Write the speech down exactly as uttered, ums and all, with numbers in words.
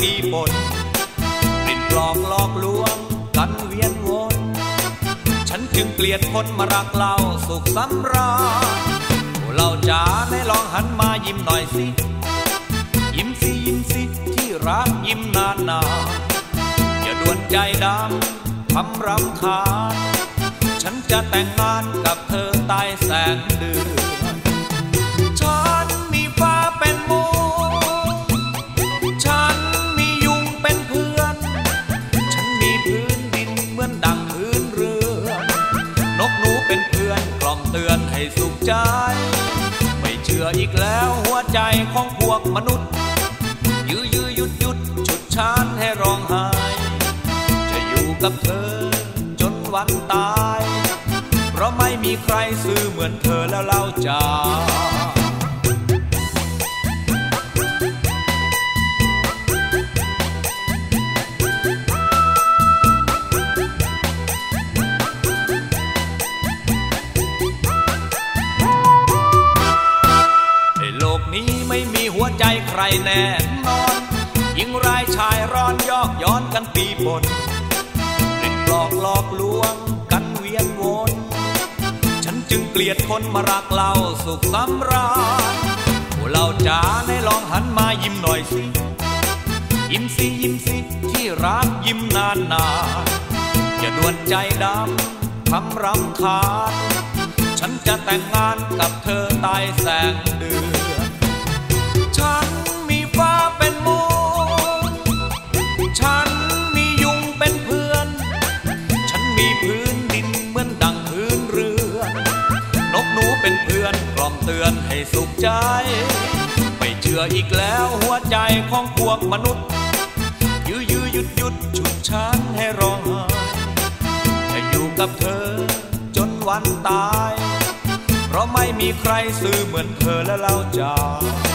ปีปนกลิ่นปลอกหลอกลวงกันเวียนวนฉันจึงเกลียดคนมารักเราสุขสำราญเราจ๋าให้ลองหันมายิ้มหน่อยสิยิ้มสิยิ้มสิที่รักยิ้มนานนานอย่าด่วนใจดำทำรำคาญฉันจะแต่งงานกับเธอใต้แสงเดือนฉันมีฟ้าเป็นมูฉันมียุงเป็นเพื่อนฉันมีพื้นดินเหมือนดังพื้นเรือนกหนูเป็นเพื่อนกล่อมเตือนให้สุขใจไม่เชื่ออีกแล้วหัวใจของพวกมนุษย์ยื้อยื้อหยุดหยุดฉุดฉันให้ร้องไห้จะอยู่กับเธอจนวันตายเพราะไม่มีใครซื่อเหมือนเธอแล้วเล่าจ๋าโลกนี้ไม่มีหัวใจใครแน่นอนยิ่งรายชายร้อนยอกย้อนกันปีปนเล่นหลอกหลอกลวงกันเวียนวนฉันจึงเกลียดคนมารักเราสุขสำราญพวกเราจ๋าให้ลองหันมายิ้มหน่อยสิยิ้มสิยิ้มสิที่รักยิ้มนานนานอย่าด่วนใจดำทำรำคาญฉันจะแต่งงานกับเธอใต้แสงเดือนฉันมีฟ้าเป็นมูฉันมียุงเป็นเพื่อนฉันมีพื้นดินเหมือนดังพื้นเรือนกหนูเป็นเพื่อนกล่อมเตือนให้สุขใจไม่เชื่ออีกแล้วหัวใจของพวกมนุษย์ยื้อยื้อหยุดหยุดฉุดฉันให้ร้องไห้จะอยู่กับเธอจนวันตายเพราะไม่มีใครซื่อเหมือนเธอและเราจ๋า